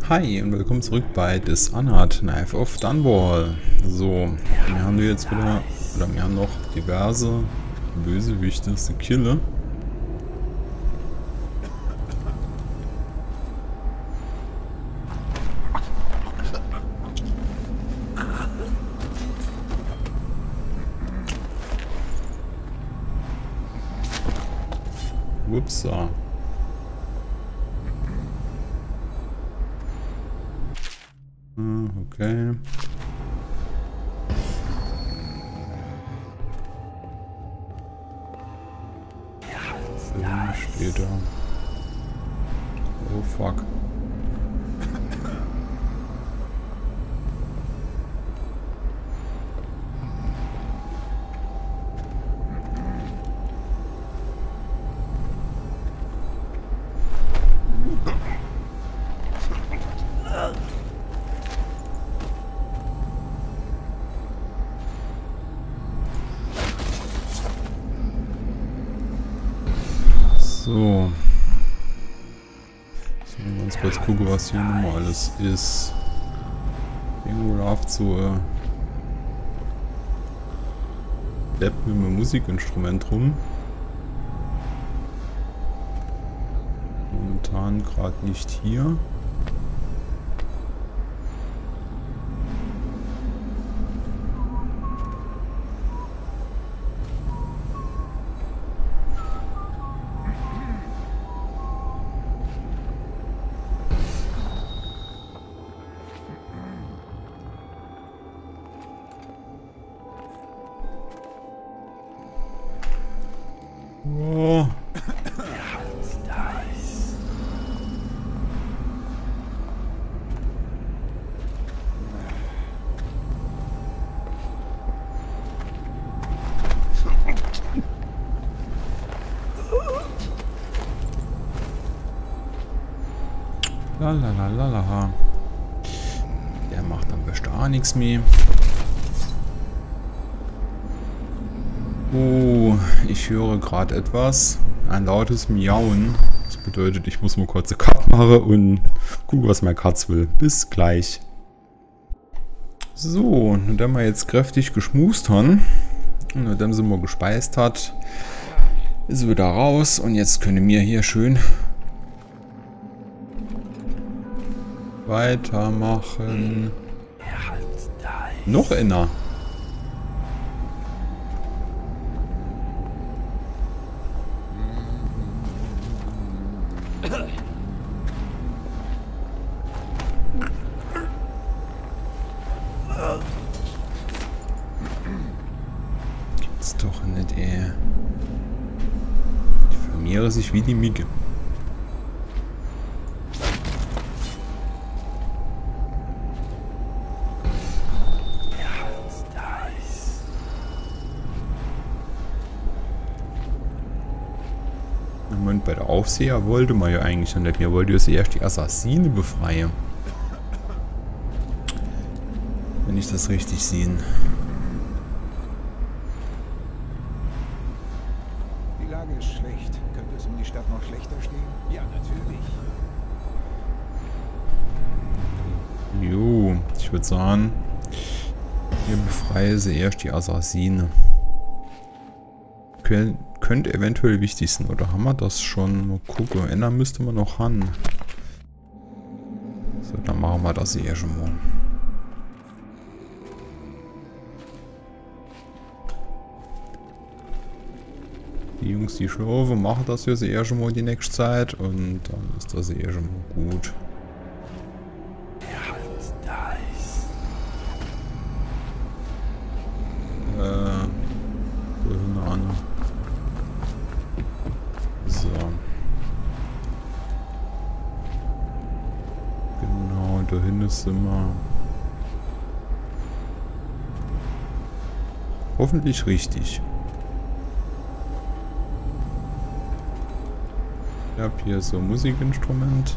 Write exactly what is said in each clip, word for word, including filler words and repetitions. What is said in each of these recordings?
Hi und willkommen zurück bei Dishonored Knife of Dunwall. So, wir haben jetzt wieder, oder wir haben noch diverse Bösewichte zu killen. Upsa. Okay. Film steht da. Oh fuck. So. So, ganz kurz gucken, was hier nochmal alles ist. Irgendwo läuft so äh, Depp mit einem Musikinstrument rum. Momentan gerade nicht hier. Oh. Lalalala. Der macht am besten auch nichts mehr. Oh, ich höre gerade etwas. Ein lautes Miauen. Das bedeutet, ich muss mal kurz eine Cut machen und gucken, was mein Katz will. Bis gleich. So, nachdem wir jetzt kräftig geschmust haben und nachdem sie mal gespeist hat, ist sie wieder raus und jetzt können wir hier schön weitermachen. Noch einer. Gibt's doch nicht, ey. Ich vermehre sich wie die Migge. Moment, bei der Aufseher wollte man ja eigentlich noch nicht. Wir wollten ja erst die Assassine befreien. Wenn ich das richtig sehe. Die Lage ist schlecht. Könnte es um die Stadt noch schlechter stehen? Ja, natürlich. Jo, ich würde sagen, hier befreie sie erst die Assassine. Kön könnte eventuell wichtig sein, oder haben wir das schon? Mal gucken, ändern müsste man noch haben. So, dann machen wir das hier schon mal. Die Jungs, die schlafen, machen das hier eher schon mal die nächste Zeit und dann ist das eher schon mal gut. Äh, wo ist eine andere? So. Genau, da hinten sind wir. Hoffentlich richtig. Ich habe hier so ein Musikinstrument.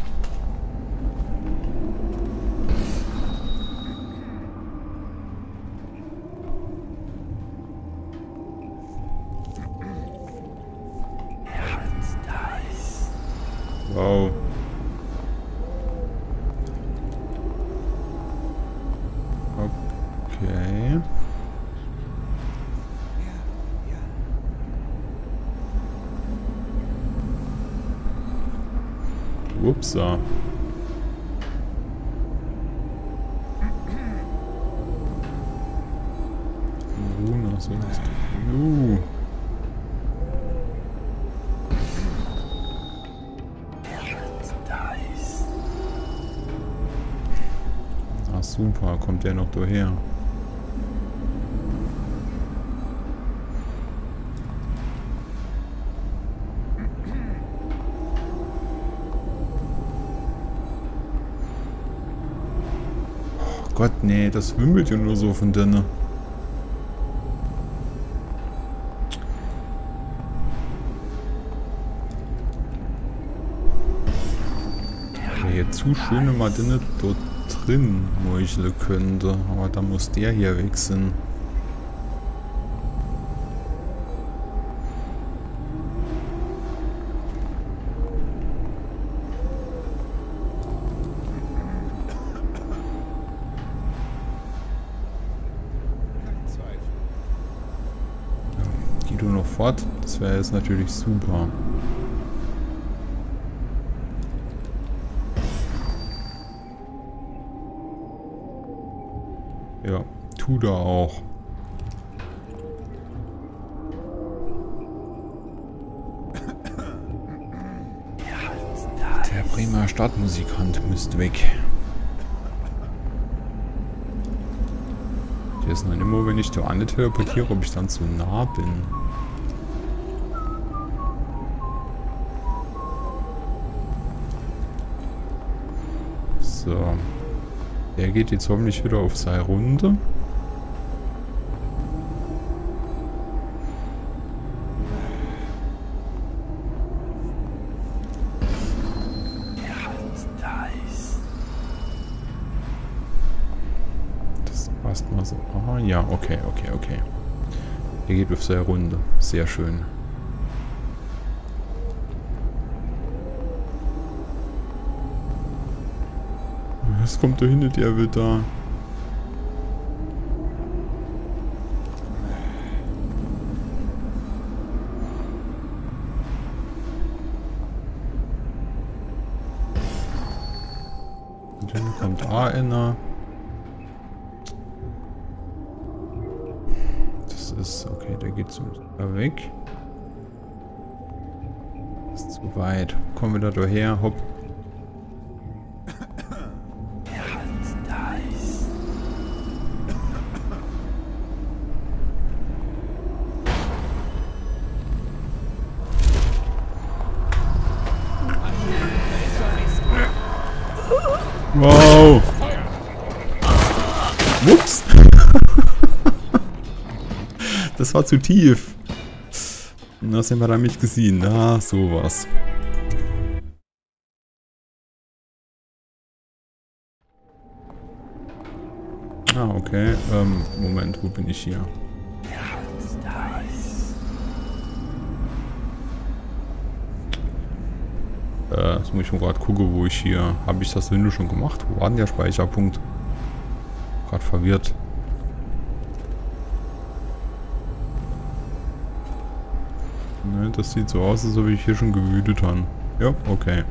Okay. Upsa. Luna, so ist uh. Ach super, kommt der noch daher? Gott, nee, das wimmelt ja nur so von denen. Okay, jetzt zu schöne Madinne dort drin meucheln könnte, aber da muss der hier wechseln. Guido noch fort, das wäre jetzt natürlich super. Ja, tut er auch. Der prima Stadtmusikant müsste weg. Der ist noch immer, wenn ich da an teleportiere, ob ich dann zu nah bin. So. Der geht jetzt hoffentlich wieder auf seine Runde. Das passt mal so. Aha, ja, okay, okay, okay. Der geht auf seine Runde. Sehr schön. Was kommt da hinter dir wieder? Und dann kommt A einer. Das ist okay, der geht so weg. Das ist zu weit. Kommen wir da daher, hopp. Wow! Ups! Das war zu tief. Das haben wir da nicht gesehen. Ah, sowas. Ah, okay. Ähm, Moment, wo bin ich hier? Äh, jetzt muss ich mal gerade gucken, wo ich hier... Habe ich das Windows schon gemacht? Wo war denn der Speicherpunkt? Gerade verwirrt. Ne, das sieht so aus, als ob ich hier schon gewütet habe. Ja, okay.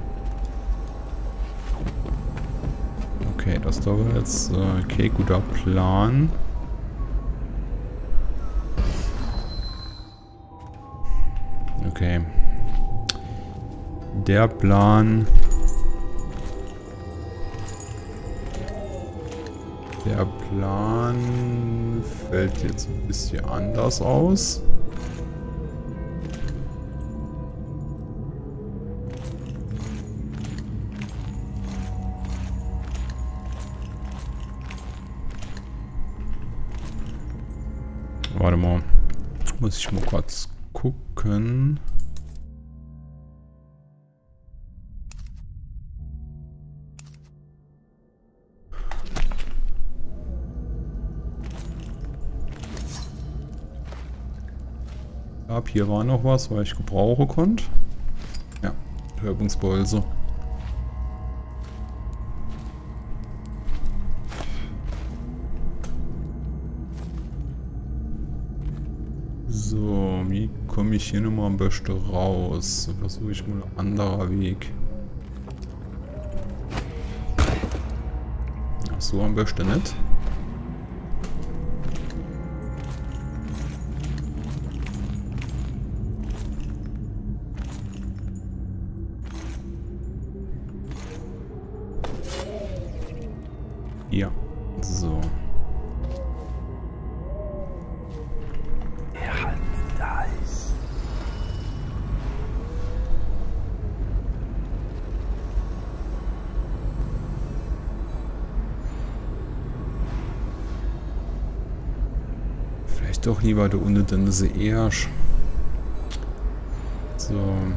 Okay, das war jetzt äh, okay, guter Plan. Okay. Der Plan... Der Plan fällt jetzt ein bisschen anders aus. Warte mal. Muss ich mal kurz gucken. Ab hier war noch was, weil ich gebrauchen konnte. Ja, Übungsbolze. So, wie komme ich hier nochmal am besten raus? Versuche ich mal ein anderer Weg. Ach so, am besten nicht. Ja, so. Er hat da ist. Vielleicht doch lieber da unten, dann ist er erst. So.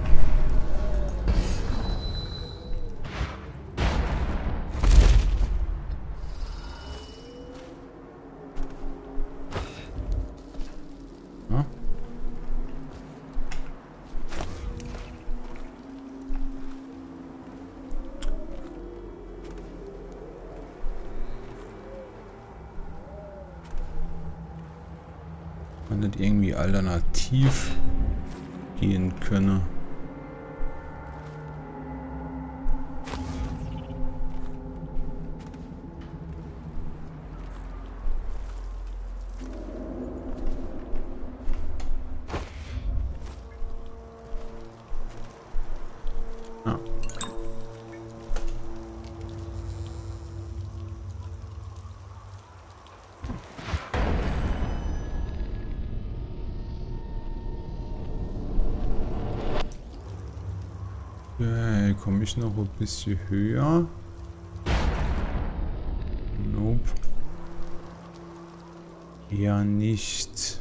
Man nicht irgendwie alternativ gehen könne. Ja. Okay, komme ich noch ein bisschen höher? Nope. Ja, nicht.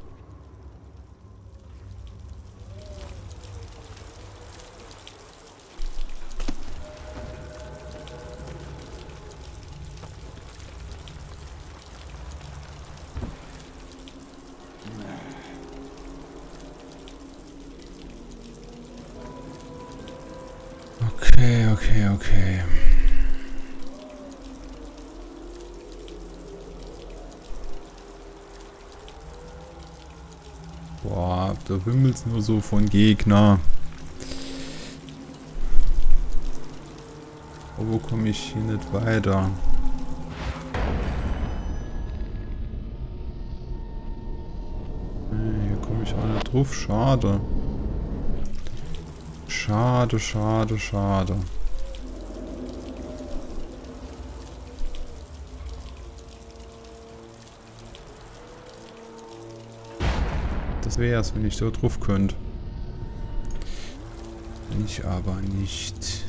Okay, okay, okay. Boah, da wimmelt's nur so von Gegner. Aber wo komme ich hier nicht weiter? Nee, hier komme ich auch nicht drauf. Schade. Schade, schade, schade. Das wäre es, wenn ich da drauf könnte. Ich aber nicht.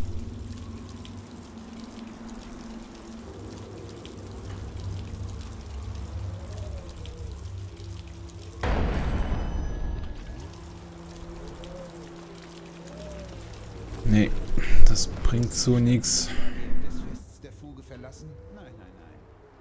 Nee, das bringt so nichts. Des Fests der Fuge verlassen? Nein, nein, nein.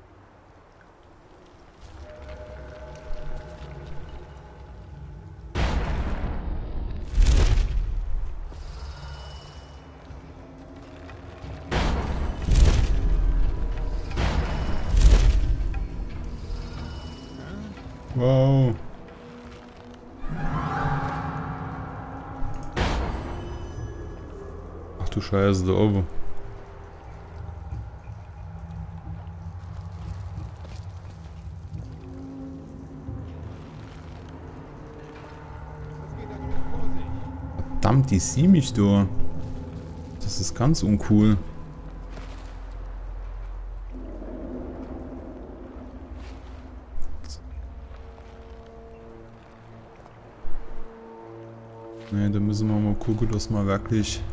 Wow. Ach du Scheiße, da oben. Verdammt, die sieht mich da. Das ist ganz uncool. Ne, da müssen wir mal gucken, dass wir wirklich...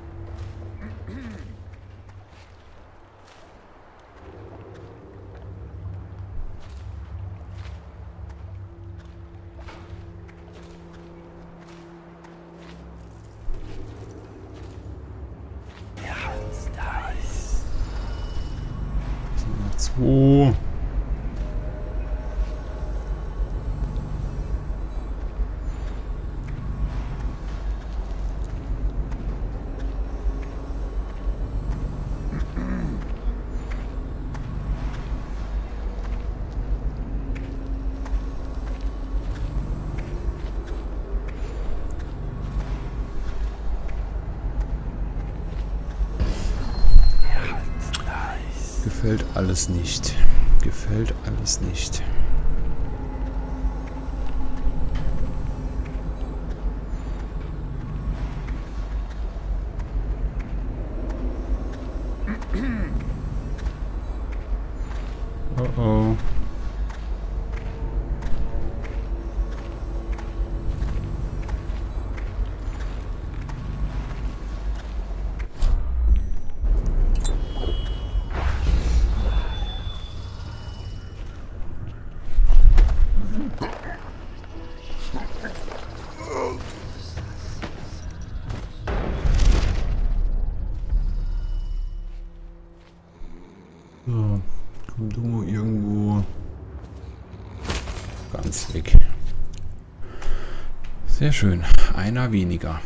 Er hat da ist. zwei. Gefällt alles nicht. Gefällt alles nicht. Oh oh. So, komm du mal irgendwo ganz weg. Sehr schön. Einer weniger.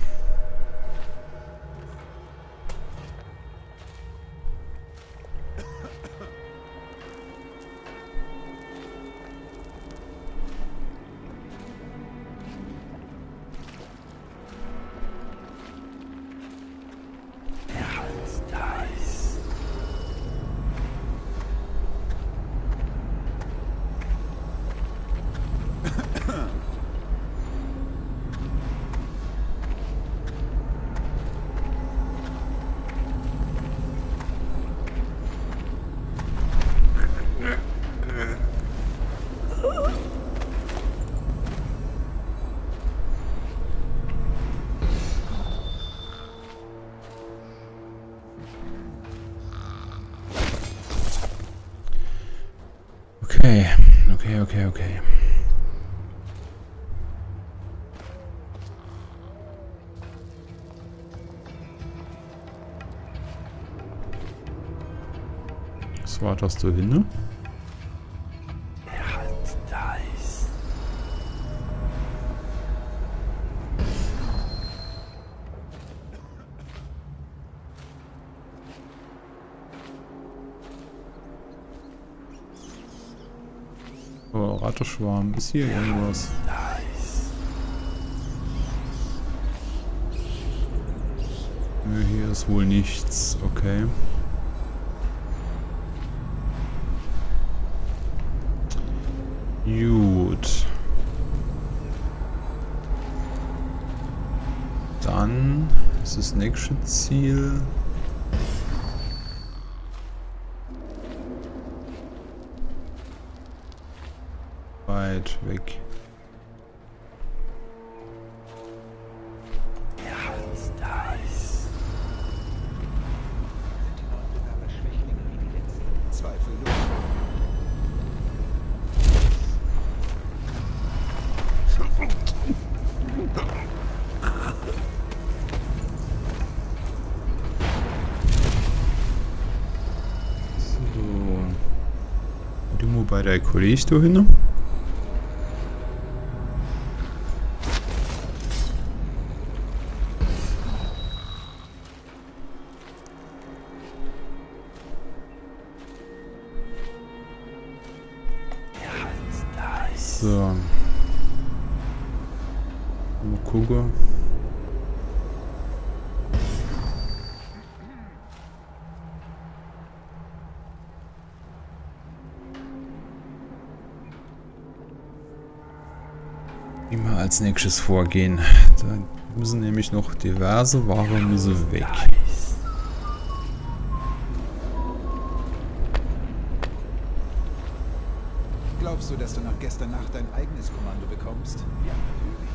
Okay, okay, okay, okay. Was war das da hinten? Der Hand da ist. Oh, Rattenschwarm. Ist hier irgendwas? Da ist. Nö, hier ist wohl nichts. Okay. Gut. Dann ist das nächste Ziel. Weit weg. Der Hand da ist. Sind die neuen Bewerber Schwächlinge wie die letzten? Zweifellos. So. Du mal bei der Kollege da hin. So. Mal gucken. Wie wir als nächstes vorgehen. Da müssen nämlich noch diverse Ware müssen weg. Glaubst du, dass du nach gestern Nacht dein eigenes Kommando bekommst? Ja, natürlich.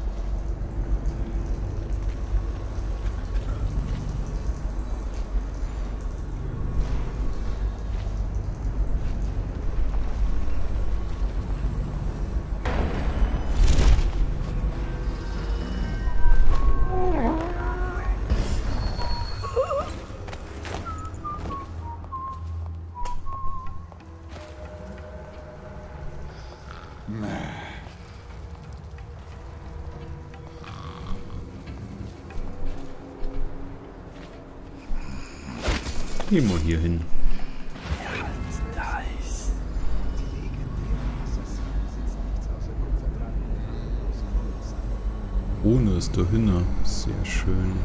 Gehen wir hier hin. Da ist. Die legendären Assassinen sitzen nichts außer Kupferdraht und großen Münzen. Ohne ist da hinne. Sehr schön.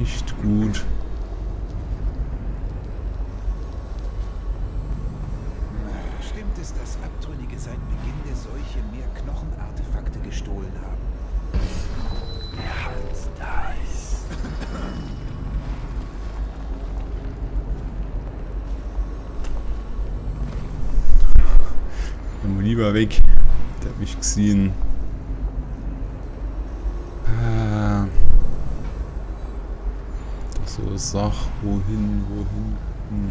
nicht gut. Stimmt es, dass Abtrünnige seit Beginn der Seuche mehr Knochenartefakte gestohlen haben? Dice. Dann lieber weg. Der hat mich gesehen. Ah. Das so Sach, wohin, wohin. Hm.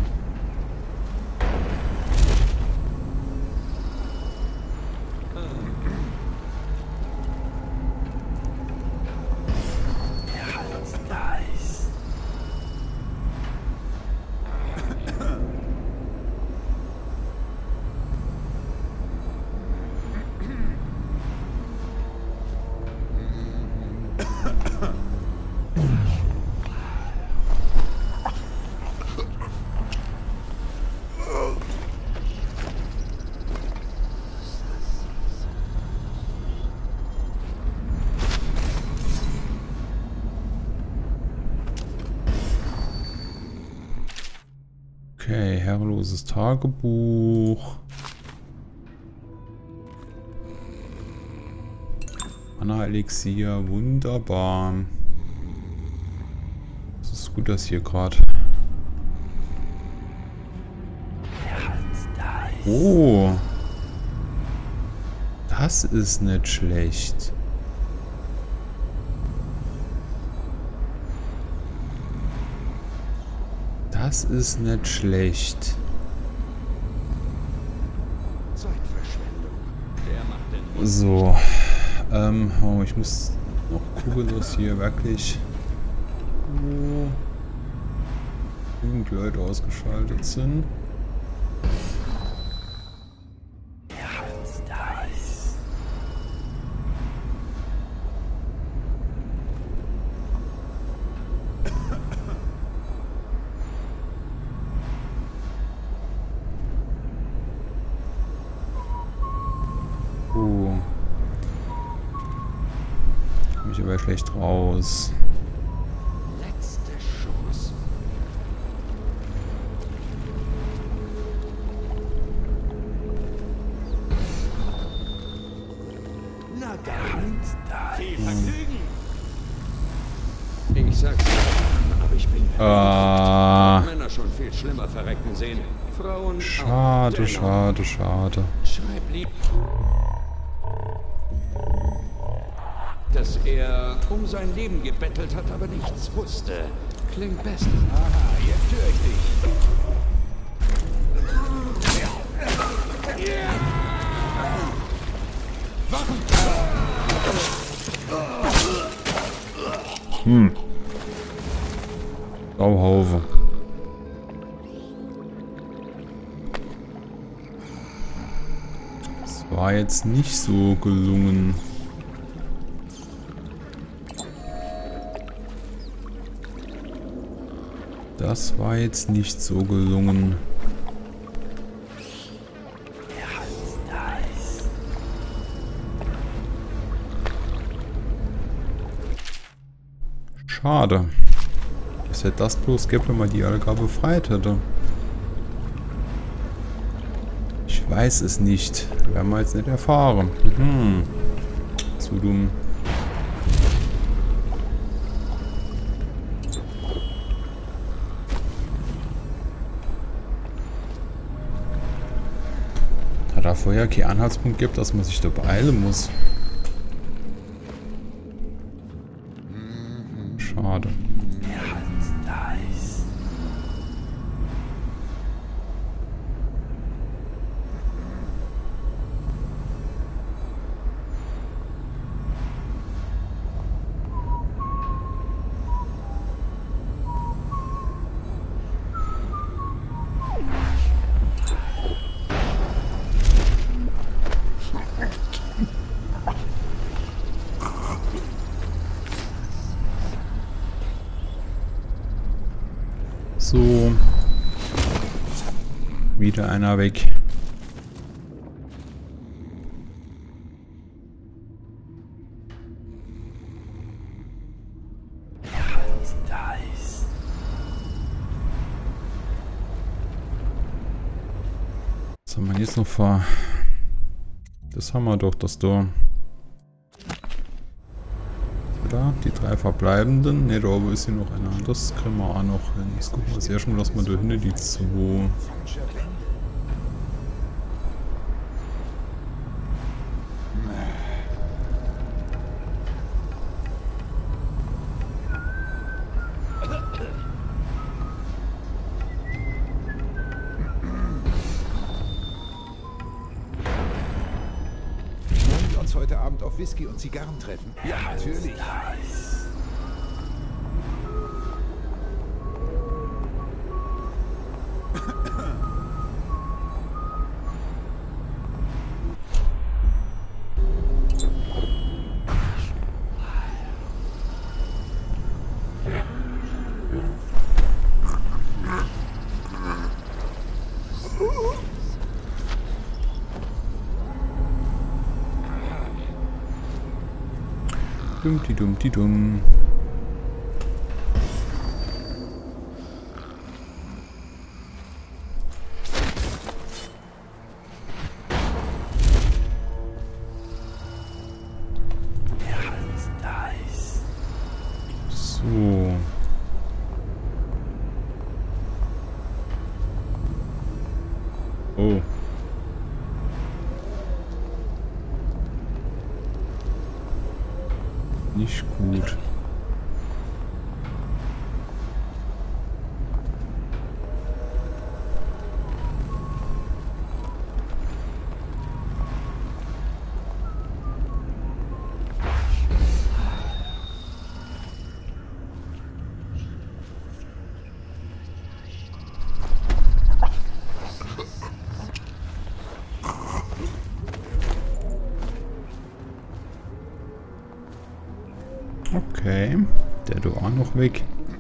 Dice. Okay, herrenloses Tagebuch. Mana-Elixier, wunderbar. Es ist gut, dass hier gerade... Oh! Das ist nicht schlecht. Das ist nicht schlecht. Zeitverschwendung. Der macht den So. Ähm, oh, ich muss noch gucken, dass hier wirklich oh, genügend Leute ausgeschaltet sind. Dice. Oh. Komm ich aber schlecht raus. letzte Chance. Na dann. Viel Vergnügen. Ich sag's dir, aber ich bin Ah. Männer schon viel schlimmer verrecken sehen. Frauen. Schade, auch. schade, schade. Schreib lieb, dass er um sein Leben gebettelt hat, aber nichts wusste. Klingt bestens. Aha, jetzt höre ich dich. Hm. Sauhaufe. Das war jetzt nicht so gelungen. Das war jetzt nicht so gelungen. Dice. Schade. Was hätte das bloß gegeben, wenn man die alle gar befreit hätte? Ich weiß es nicht. Werden wir jetzt nicht erfahren. Mhm. Zu dumm. Da da vorher keinen Anhaltspunkt gibt, dass man sich da beeilen muss. Schade. Dice. So. Wieder einer weg. Dice. Was haben wir jetzt noch vor? Das haben wir doch, das da. Da, die drei verbleibenden. Ne, da oben ist hier noch einer. Das kriegen wir auch noch hin. Jetzt gucken wir uns erstmal, dass wir da hinten die zwei. Wollen wir uns heute Abend auf Whisky und Zigarren treffen? Ja, natürlich. Dumm, die dumm, die dumm. So. Oh. Nicht gut. Okay, der du auch noch weg.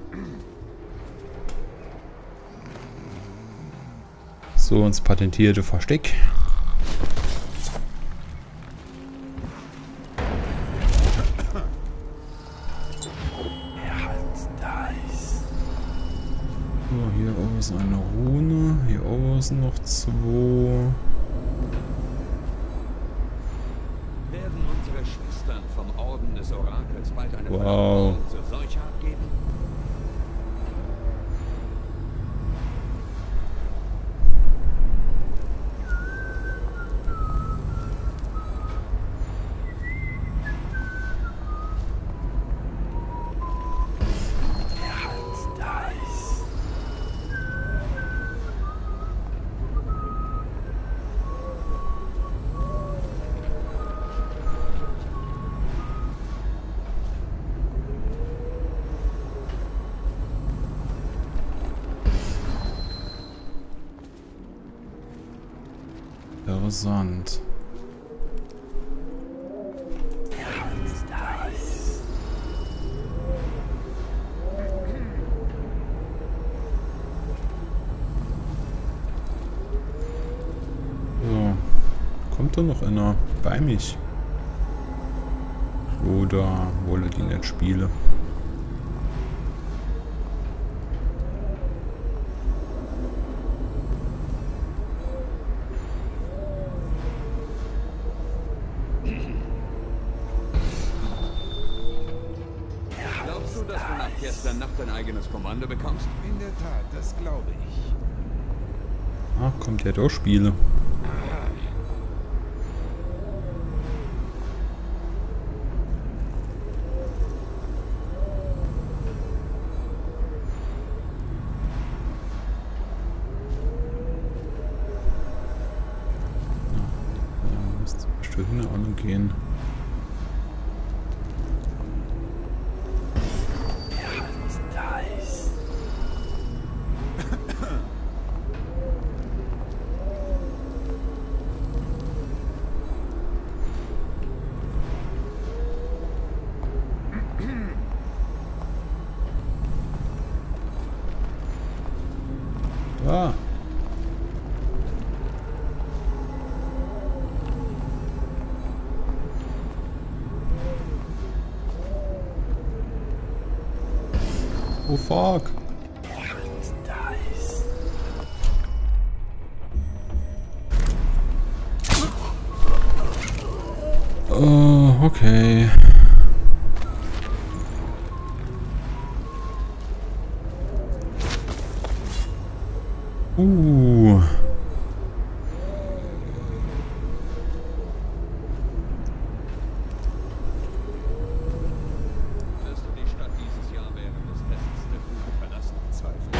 So, ins patentierte Versteck. So, hier oben ist eine Rune, hier oben sind noch zwei. Werden unsere Schwestern vom Orden des Orakels bald eine Wow. Verlobung zur Seuche abgeben? Interessant. So. Kommt da noch einer bei mich? Oder wolle die nicht spielen? Glaubst du, dass du nach gestern Nacht dein eigenes Kommando bekommst? In der Tat, das glaube ich. Ah, kommt ja doch Spiele. Ja, müsste bestimmt hinten alle gehen. Ah. Oh fuck. Oh, okay. Uh. Wirst du die Stadt dieses Jahr während des Tests der Fuge verlassen? Zweifel.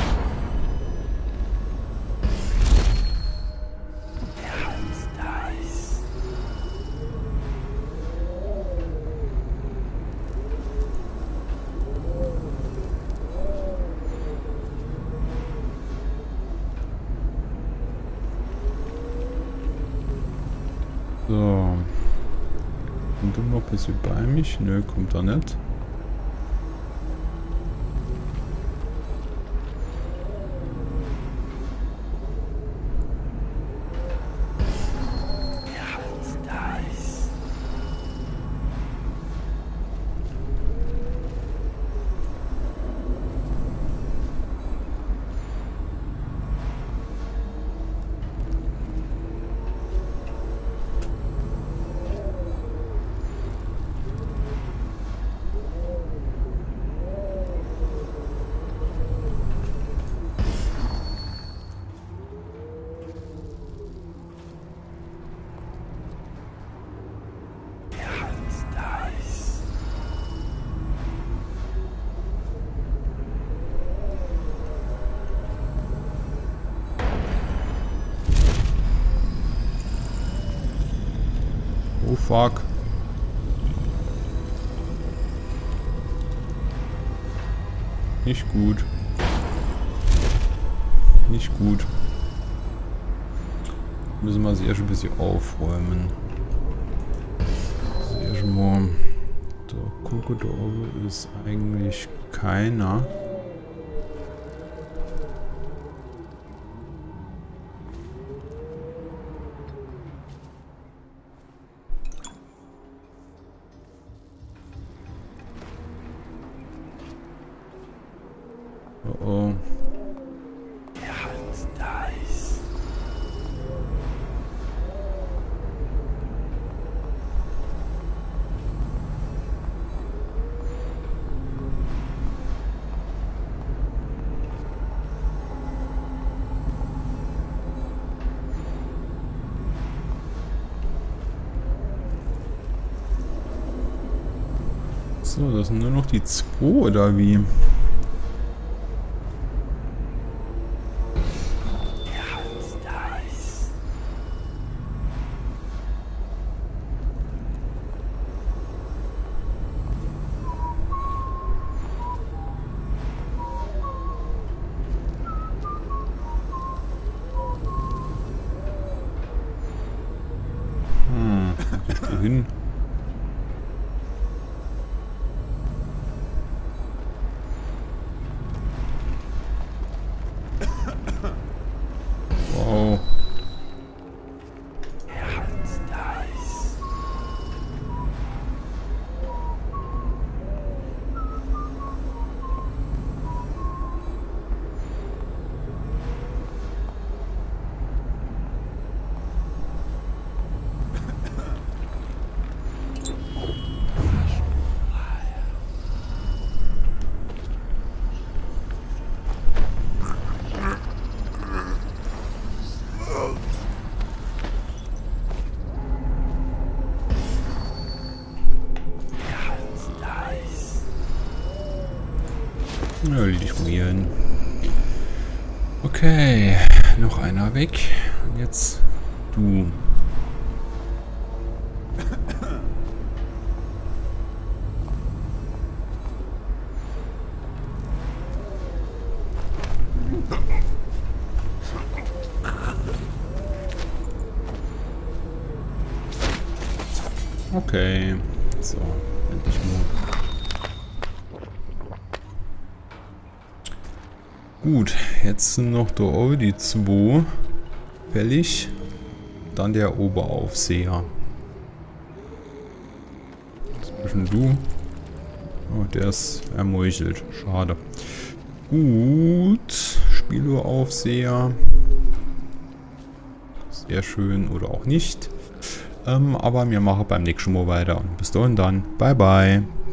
Der Hals da ist. So. Kommt er noch ein bisschen bei mich? Nö, kommt er nicht. Der Hals da ist. Der Hals da ist. Oh fuck. Nicht gut. Nicht gut. Müssen wir sie erst ein bisschen aufräumen. Also erstmal. Da gucke, da oben ist eigentlich keiner. Oh oh. Der Hals da ist. So, das sind nur noch die zwei oder wie? Der Hals da ist. Hm, wo gehst du hin? Wow. Der Hals da ist. Der Hals da ist. Ja, liefern. Okay, noch einer weg. Und jetzt du. Okay, so, endlich mal. Gut, jetzt sind noch da oben die zwei fällig. Dann der Oberaufseher. Zwischen du. Oh, der ist ermeuchelt. Schade. Gut. Spieluraufseher. Sehr schön oder auch nicht. Ähm, aber wir machen beim nächsten Mal weiter. Und bis dahin dann. Bye, bye.